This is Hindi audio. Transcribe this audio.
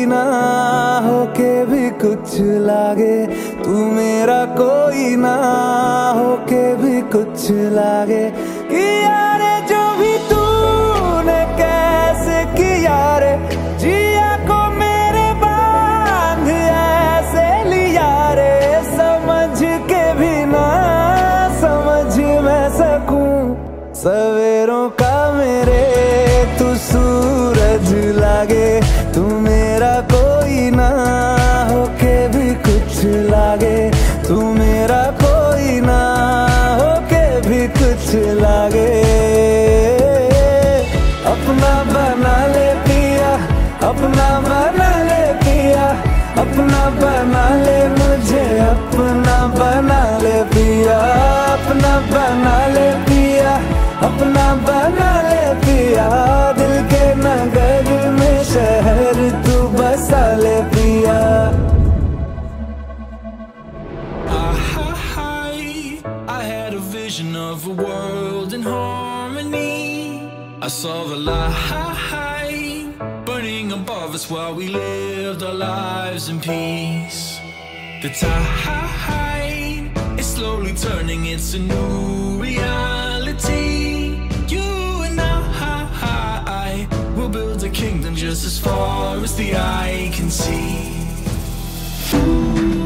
कोई ना होके भी कुछ लागे, तू मेरा कोई ना होके भी कुछ लागे। कि यारे जो भी तूने कैसे किया रे, जिया को मेरे बांध ऐसे लिया रे, समझ के भी ना समझ मैं सकूं सवेरों का मेरे तू सूरज लागे, तू मेरा कोई ना होके भी कुछ लागे, तू मेरा कोई ना होके भी कुछ लागे। अपना बना ले पिया, अपना बना ले पिया, अपना बना ले मुझे, अपना बना ले पिया, अपना बना ले पिया, अपना बना ले पिया। दिल के नगर में शहर तू बसा ले पिया। I had a vision of a world in harmony. I saw the light burning above us while we lived our lives in peace. The tide is slowly turning, it's a new reality. You and I will build a kingdom just as far as the eye can see.